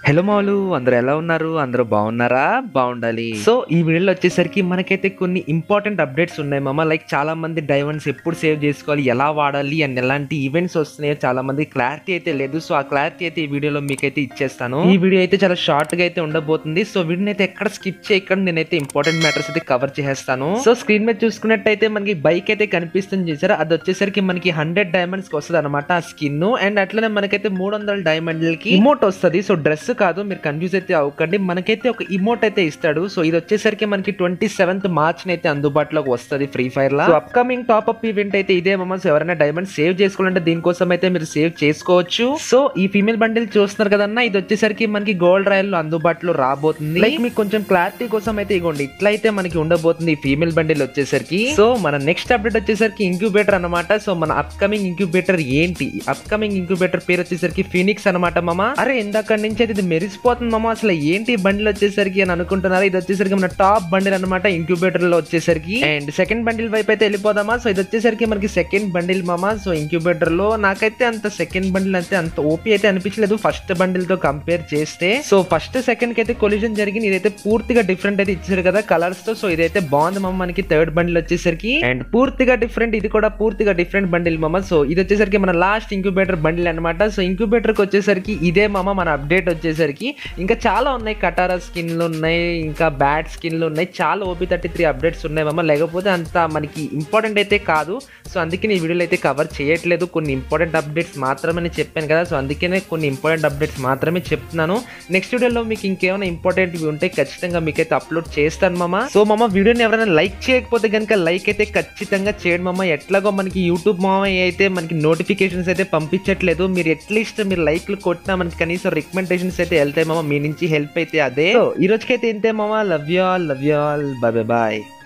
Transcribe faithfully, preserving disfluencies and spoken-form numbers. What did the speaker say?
Hello మాలు అందరూ ఎలా ఉన్నారు? అందరూ బాగున్నారా? బాగుండాలి. సో ఈ వీడియోలో వచ్చేసరికి మనకైతే కొన్ని ఇంపార్టెంట్ అప్డేట్స్ ఉన్నాయి మామ. లైక్ చాలా మంది డైమండ్స్ ఎప్పుడు సేవ్ చేసుకోవాలి, ఎలా వాడాలి అండ్ ఎలాంటి ఈవెంట్స్ వస్తున్నాయో చాలా మంది క్లారిటీ అయితే లేదు. సో ఆ క్లారిటీ అయితే ఈ వీడియోలో మీకైతే ఇచ్చేస్తాను. ఈ వీడియో అయితే చాలా షార్ట్ గా అయితే ఉండబోతుంది. సో వీడియోని అయితే ఎక్కడ స్కిప్ చేయకుండా నేనైతే ఇంపార్టెంట్ మ్యాటర్స్ అయితే కవర్ చేసేస్తాను. సో స్క్రీన్ మీద చూసుకున్నట్టయితే మనకి బైక్ అయితే కనిపిస్తుంది చూసారా, అది వచ్చేసరికి మనకి హండ్రెడ్ డైమండ్స్ కి వస్తుంది అనమాట ఆ స్కిన్. అండ్ అట్లనే మనకైతే మూడు వందల డైమండ్లకి ఇమోట్ వస్తుంది. సో డ్రెస్ కాదు, మీరు కన్ఫ్యూజ్ అయితే అవ్వకండి. మనకైతే ఒక ఇమోట్ అయితే ఇస్తాడు. సో ఇది వచ్చేసరికి మనకి ట్వంటీ సెవెంత్ మార్చ్ అయితే అందుబాటులోకి వస్తుంది ఫ్రీ ఫైర్ లా. అప్కమింగ్ టాప్ అప్ ఈవెంట్ అయితే ఇదే మమ్మల్స్. ఎవరైనా డైమండ్ సేవ్ చేసుకోవాలంటే దీనికోసం అయితే మీరు సేవ్ చేసుకోవచ్చు. సో ఈ ఫీమేల్ బండిల్ చూస్తున్నారు కదన్నా, ఇది వచ్చేసరికి మనకి గోల్డ్ రాయల్ లో అందుబాటులో రాబోతుంది. లైక్ మీకు కొంచెం క్లారిటీ కోసం అయితే ఇగోండి ఇట్లయితే మనకి ఉండబోతుంది ఈ ఫీమేల్ బండిల్ వచ్చేసరికి. సో మన నెక్స్ట్ అప్డేట్ వచ్చేసరికి ఇంక్యుబేటర్ అనమాట. సో మన అప్కమింగ్ ఇంక్యుబేటర్ ఏంటి, అప్కమింగ్ ఇంక్యుబేటర్ పేరు వచ్చేసరికి ఫీనిక్స్ అనమాట మామ. అరే ఇందాక నుంచి అయితే ఇది మెరిసిపోతుంది మామ, అసలు ఏంటి బండిల్ వచ్చేసరికి అని అనుకుంటున్నారు. ఇది వచ్చేసరికి మన టాప్ బండిల్ అనమాట ఇంక్యుబేటర్ లో వచ్చేసరికి. అండ్ సెకండ్ బండిల్ వైపు అయితే వెళ్ళిపోదామా. సో ఇది వచ్చేసరికి మనకి సెకండ్ బండిల్ మామ. సో ఇంక్యుబేటర్ లో నాకైతే అంత సెకండ్ బండిల్ అయితే అంత ఓపీ అయితే అనిపించలేదు ఫస్ట్ బండిల్ తో కంపేర్ చేస్తే. సో ఫస్ట్ సెకండ్ కి అయితే కొలిజన్ జరిగింది, ఇదైతే పూర్తిగా డిఫరెంట్ అయితే ఇచ్చారు కదా కలర్స్ తో. సో ఇదైతే బాగుంది మామ మనకి థర్డ్ బండిల్ వచ్చేసరికి. అండ్ పూర్తిగా డిఫరెంట్, ఇది కూడా పూర్తిగా డిఫరెంట్ బండిల్ మామ. సో ఇది వచ్చేసరికి మన లాస్ట్ ఇంక్యుబేటర్ బండిల్ అనమాట. సో ఇంక్యుబేటర్ కి వచ్చేసరికి ఇదే మామ మన అప్డేట్ వచ్చేసరికి. ఇంకా చాలా ఉన్నాయి, కటారా స్కిన్లు ఉన్నాయి, ఇంకా బ్యాట్ స్కిన్లు ఉన్నాయి, చాలా ఓపీ థర్టీ త్రీ అప్డేట్స్ ఉన్నాయి మామ. లేకపోతే అంత మనకి ఇంపార్టెంట్ అయితే కాదు. సో అందుకే ఈ వీడియోలో అయితే కవర్ చేయట్లేదు, కొన్ని ఇంపార్టెంట్ అప్డేట్స్ మాత్రమే చెప్పాను కదా. సో అందుకనే కొన్ని ఇంపార్టెంట్ అప్డేట్స్ మాత్రమే చెప్తున్నాను. నెక్స్ట్ వీడియోలో మీకు ఇంకేమైనా ఇంపార్టెంట్ ఉంటే ఖచ్చితంగా మీకైతే అప్లోడ్ చేస్తాను మామ. సో మామ వీడియోని ఎవరైనా లైక్ చేయకపోతే కనుక లైక్ అయితే ఖచ్చితంగా చేయండి మామ. ఎట్లాగో మనకి యూట్యూబ్ మామ అయితే మనకి నోటిఫికేషన్స్ అయితే పంపించట్లేదు. మీరు అట్లీస్ట్ మీరు లైక్లు కొట్టినా మనకి కనీసం రికమెండేషన్స్ అయితే వెళ్తాయి మామ, మీ నుంచి హెల్ప్ అయితే అదే. సో ఈ రోజుకైతే ఇంతే మామ. Love you all, love you all, bye bye bye.